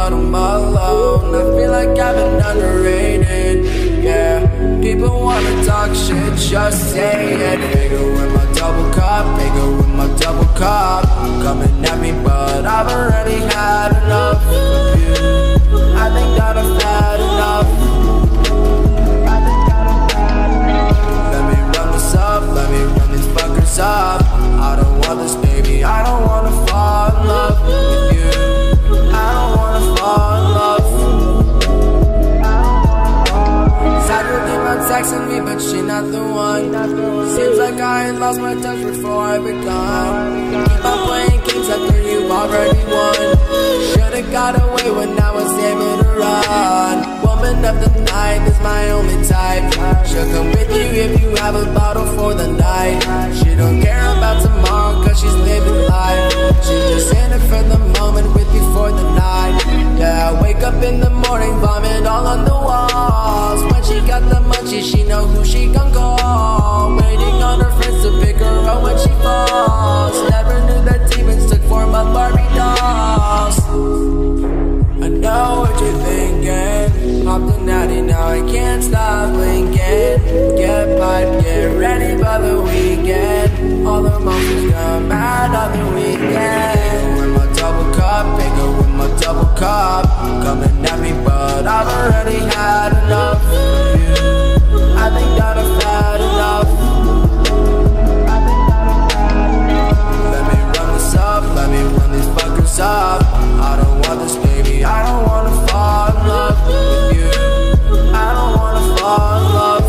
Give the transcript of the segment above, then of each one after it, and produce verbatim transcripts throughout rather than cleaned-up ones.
but I'm alone. I feel like I've been underrated, yeah. People wanna talk shit, just say it. Bigger with my double cup, bigger with my double cup. Coming at me, but I've already had enough of you. I think that I've had enough. I think that I've had enough. Let me run this up, let me run these fuckers up. I don't want this, baby, I don't wanna fall in love with you. I don't wanna fall in love. Texting me, but she not the one. Seems like I ain't lost my touch before I begun. Keep on playing games after you've already won. Should've got away when I was able to run. Woman of the night is my only type. She'll come with you if you have a bottle for the night. She don't care about tomorrow cause she's living life. She's just in it for the moment with you for the night. Yeah, I wake up in the morning, vomit all on the walls. When she got the munchies, she know who she gon' call. Waiting on her friends to pick her up when she falls. Never knew that demons took form of Barbie dolls. I know what you're thinking. Popped a natty, now I can't stop blinking. Get piped, get ready by the weekend. All the monsters come out on the weekend. With my double cup, bigger with my double cup. Coming at me, but I've already had enough of you. I think that I've had enough. I think that I've had enough. Let me run this up, let me run these fuckers up. I don't want this, baby, I don't wanna fall in love with you. I don't wanna fall in love.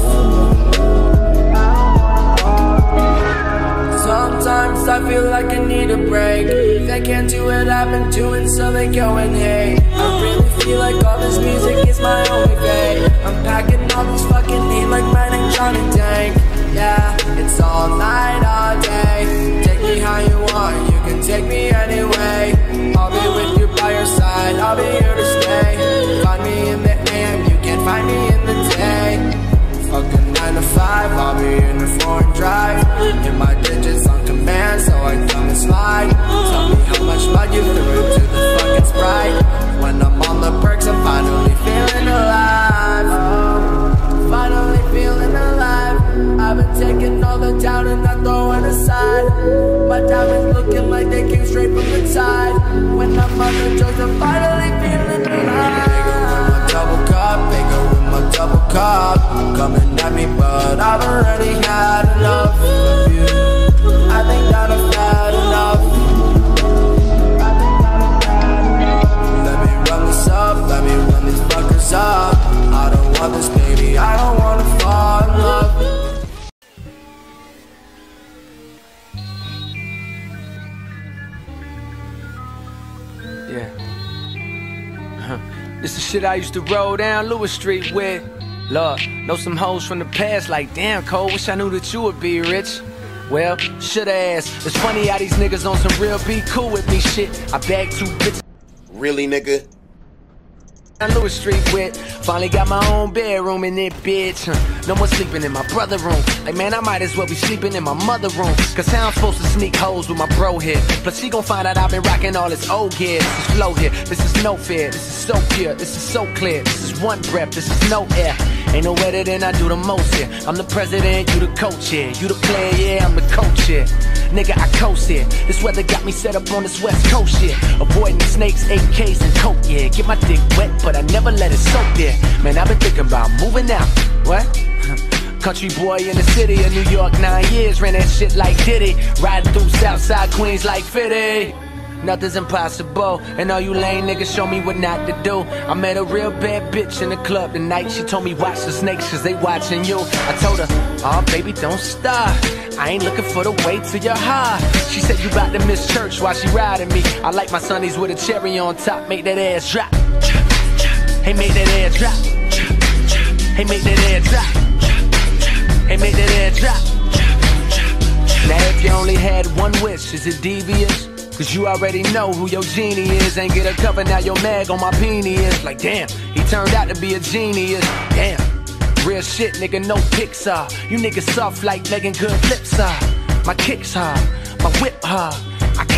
Sometimes I feel like I need a break. They can't do what I've been doing, so they go and hate. I really feel like all this music is my only fate. I'm packing all this fucking heat like mine ain't Johnny Tank. Yeah, it's all night, all day. Take me how you want, you can take me anyway. I'll be with you by your side, I'll be here to stay. Find me in the A M, you can't find me in the day. Fucking nine to five, I'll be in the foreign drive. Hit my digits on command, so I come and slide. Tell me how much blood you threw to the fucking Sprite. When I'm on the perks, I'm finally feeling alive. Oh, finally feeling alive. I've been taking all the down and not throwing aside. My diamonds looking like they came straight from the tide. When I'm on the drugs, I'm finally feeling alive. Bigger with my double cup, bigger with my double cup. Coming at me, but I've already had enough of you. I think that I've had enough. I think that I've had enough. Let me run this up, let me run these fuckers up. I don't want this, baby, I don't wanna fall in love. Yeah. Huh. This the shit I used to roll down Lewis Street with. Lord, know some hoes from the past like, damn, Cole, wish I knew that you would be rich. Well, shoulda asked. It's funny how these niggas on some real be cool with me shit. I bagged two bitches. Really, nigga? Lewis Street with. Finally got my own bedroom in it, bitch. Huh. No more sleeping in my brother room. Like, man, I might as well be sleeping in my mother room. Cause how I'm supposed to sneak hoes with my bro here? Plus, she gon' find out I've been rocking all this old gear. This is flow here. This is no fear. This is so pure. This is so clear. This is one breath. This is no air. Ain't no better than I do the most here. I'm the president, you the coach here. You the player, yeah, I'm the coach here. Nigga, I coast here. This weather got me set up on this west coast here. Avoiding snakes, A Ks, and coke, yeah. Get my dick wet, but I never let it soak there. Man, I've been thinking about moving out. What? Country boy in the city of New York, nine years. Ran that shit like Diddy. Riding through Southside Queens like fifty. Nothing's impossible, and all you lame niggas show me what not to do. I met a real bad bitch in the club tonight. She told me watch the snakes cause they watching you. I told her, oh baby don't stop, I ain't looking for the way to your heart. She said you bout to miss church while she riding me. I like my sunnies with a cherry on top. Make that ass drop. Hey, make that ass drop. Hey, make that ass drop. Hey, make that ass drop. Now if you only had one wish, is it devious? Cause you already know who your genie is. Ain't get a cover, now your mag on my peenie is. Like damn, he turned out to be a genius. Damn, real shit nigga, no Pixar. You niggas soft like Megan Good lips are. My kicks hard, my whip hard. I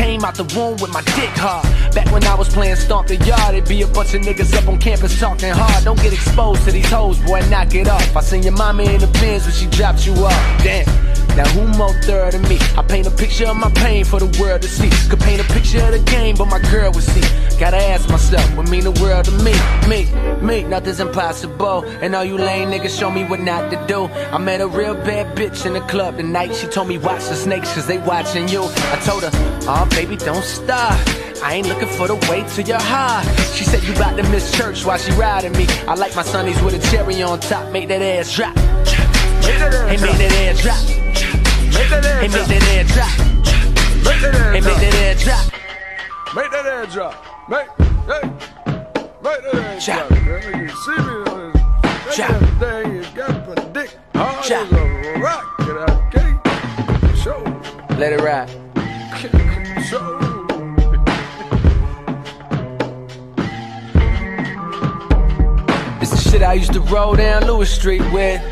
came out the womb with my dick hard. Back when I was playing Stomp the Yard, it'd be a bunch of niggas up on campus talking hard. Don't get exposed to these hoes, boy, knock it off. I seen your mama in the Benz when she dropped you off. Damn. Now who more third than me? I paint a picture of my pain for the world to see. Could paint a picture of the game, but my girl would see. Gotta ask myself, what mean the world to me? Me, me, nothing's impossible. And all you lame niggas show me what not to do. I met a real bad bitch in the club tonight. She told me watch the snakes cause they watching you. I told her, oh baby don't stop, I ain't looking for the way to your heart. She said you bout to miss church while she riding me. I like my sunnies with a cherry on top. Make that ass drop. Hey, make that ass drop. Hey, make that ass drop. Hey, make that ass drop. Make that ass drop. Make, hey, make that ass drop. Girl, you see me on this. That thing you got my dick hard as a rock. And I can't show. Let it ride. Show. It's the shit I used to roll down Lewis Street with.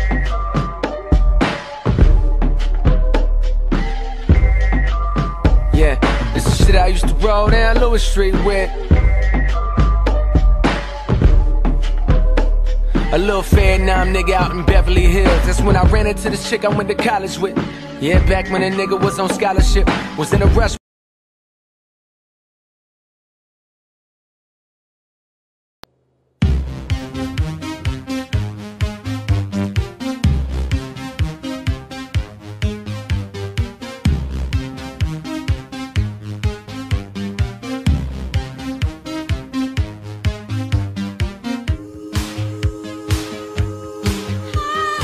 Yeah, it's the shit I used to roll down Lewis Street with. A little Vietnam nigga out in Beverly Hills. That's when I ran into this chick I went to college with. Yeah, back when a nigga was on scholarship, was in a rush.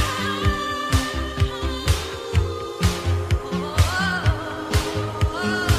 Oh,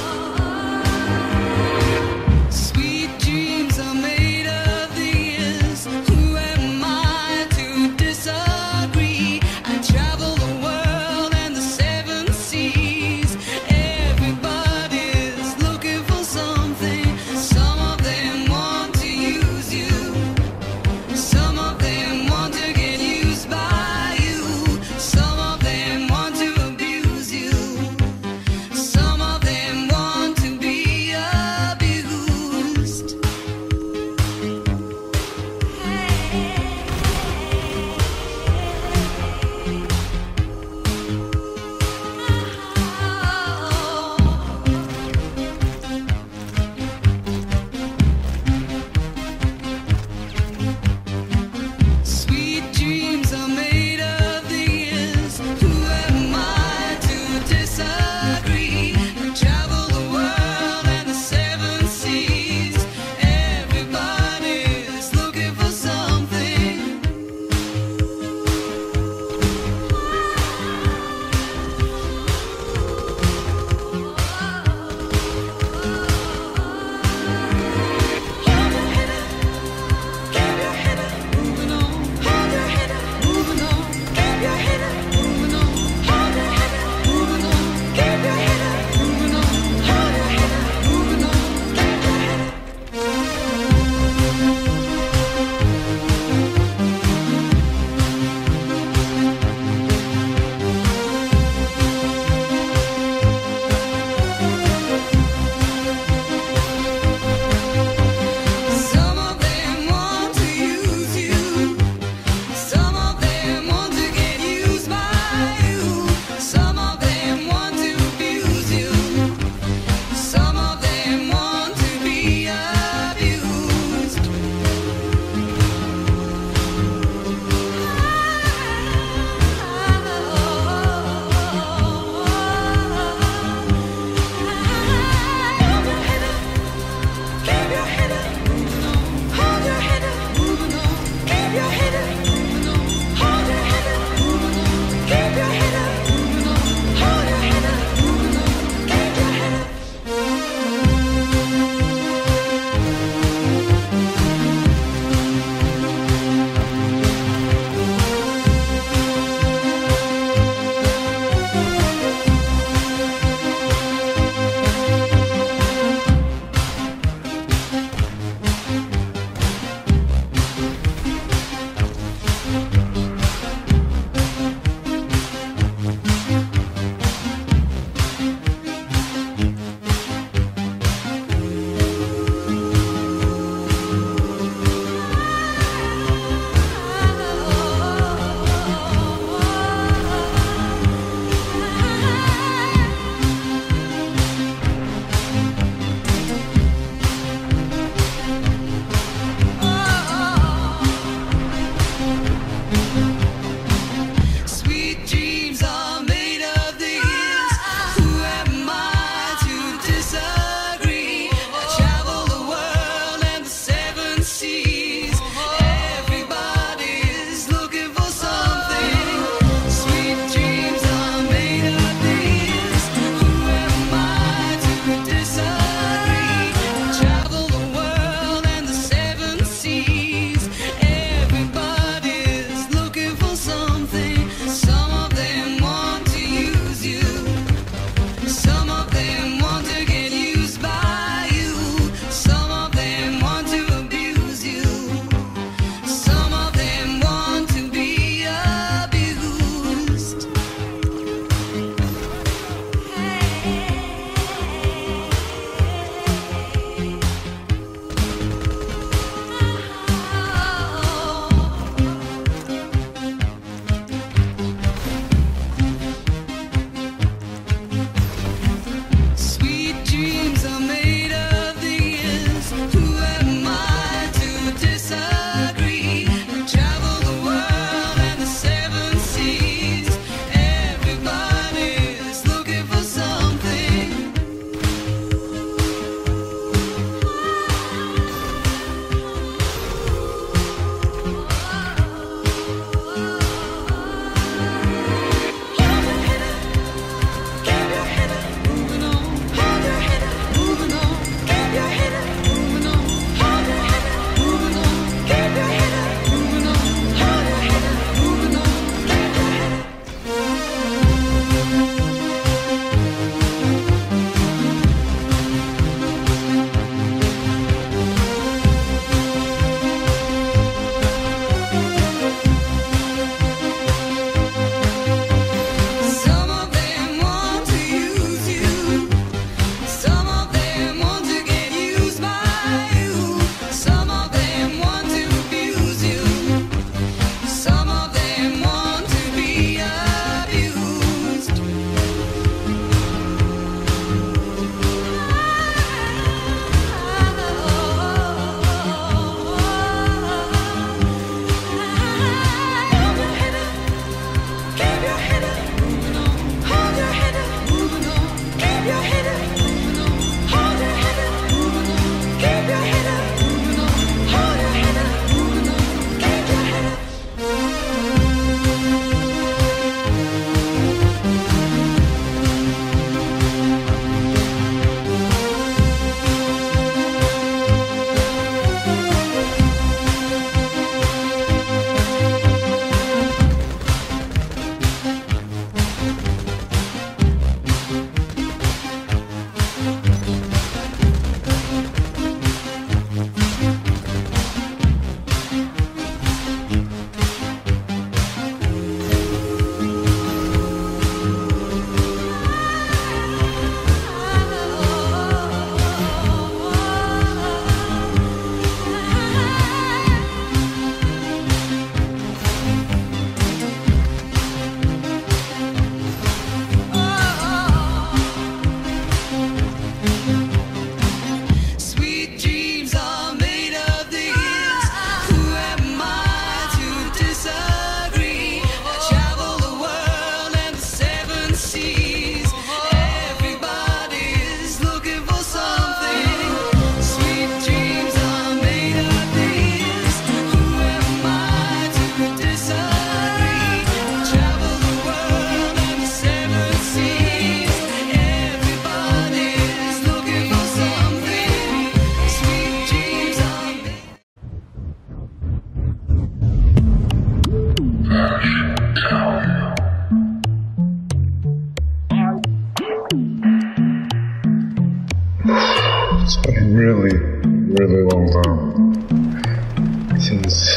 It's been a really, really long time since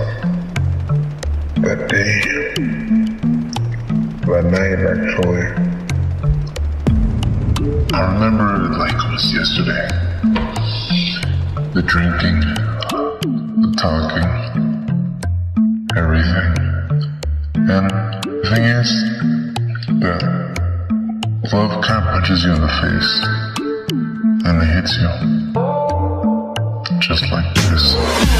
that day, that night actually. I remember it like it was yesterday. The drinking, the talking, everything. And the thing is that love kind of punches you in the face and it hits you just like this.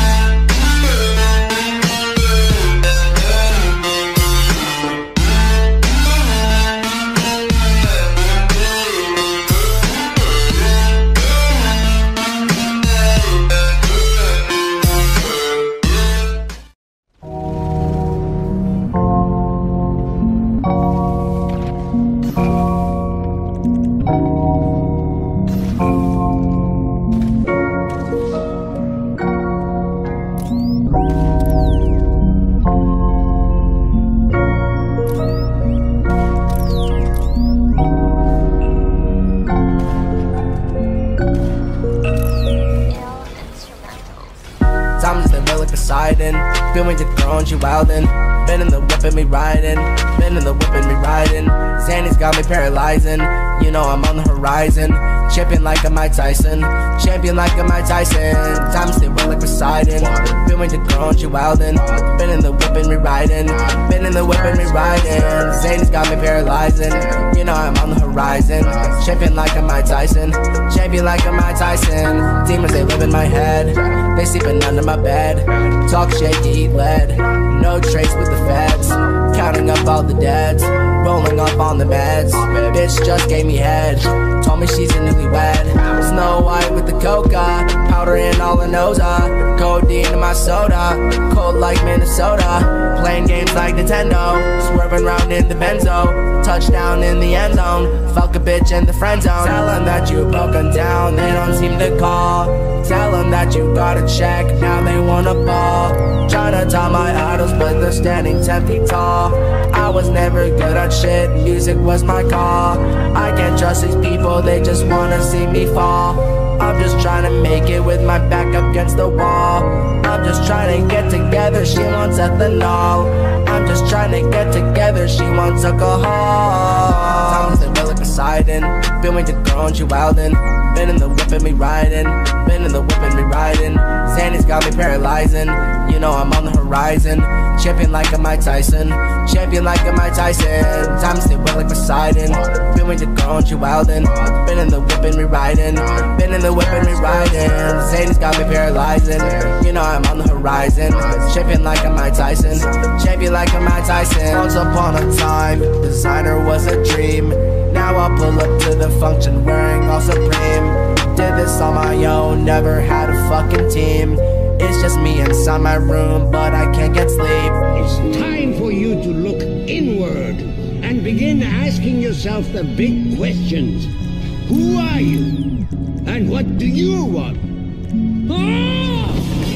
Poseidon, feeling the ground, you wildin'. Been in the whippin', me riding. Been in the whippin', me riding. Zanny's got me paralyzing. You know I'm on the horizon. Champion like a Mike Tyson. Champion like a Mike Tyson. Time stay real like Poseidon. Feeling the ground, you wildin'. Been in the whippin', me riding. Been in the whippin', me riding. Zanny's got me paralyzing. You know I'm on the horizon. Champion like a Mike Tyson. Champion like a Mike Tyson. Demons, they live in my head. They sleeping under my bed. Talk shit to eat lead. No trace with the feds. Counting up all the dads. Rolling up on the meds. Bitch just gave me head. Told me she's a newlywed. Snow White with the coca. Powder in all her nose. uh. Codeine in my soda. Cold like Minnesota. Playing games like Nintendo. Swerving round in the benzo. Touchdown in the end zone. Fuck a bitch in the friend zone. Tell them that you broken down. They don't seem to call. Tell them that you got a check. Now they wanna ball. Try to tie my idols but they're standing ten feet tall. I was never good at shit. Music was my call. I can't trust these people. They just wanna see me fall. I'm just trying to make it with my back up against the wall. I'm just trying to get together. She wants ethanol. I'm just trying to get together. She wants alcohol. Times they real like Poseidon. Feeling the ground, you wildin'. Been in the whippin', me riding. Been in the whippin', me riding. Zanny's got me paralyzing. You know I'm on the horizon. Champion like a Mike Tyson. Champion like a Mike Tyson. Time stay wet like Poseidon. Feeling the ground, you wildin'. Been in the whippin', me riding. Been in the whippin', me riding. Zanny's got me paralyzing. You know I'm on the horizon. Champion like a Mike Tyson. Champion like a Mike Tyson. Once upon a time, designer was a dream. Now I pull up to the function wearing all Supreme. Did this on my own, never had a fucking team. It's just me inside my room, but I can't get sleep. It's time for you to look inward and begin asking yourself the big questions. Who are you? And what do you want? Ah!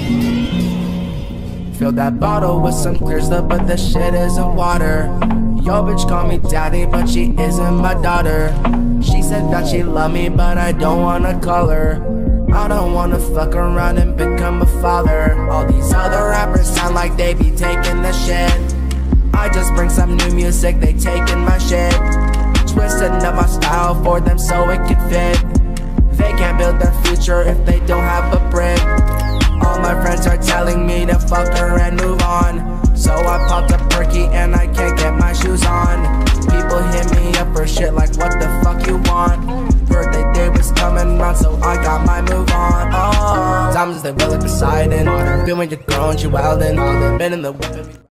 Fill that bottle with some clear stuff, but the shit isn't water. Yo bitch call me daddy, but she isn't my daughter. She said that she love me, but I don't wanna call her. I don't wanna fuck around and become a father. All these other rappers sound like they be taking the shit. I just bring some new music, they taking my shit. Twisting up my style for them so it can fit. They can't build their future if they don't have a brick. All my friends are telling me to fuck her and move on. So I popped a perky and I can't get my shoes on. People hit me up for shit like what the fuck you want. Birthday day was coming round, so I got my move on. Oh, times they real like Poseidon. Feeling the ground, you wildin'. Been in the whip.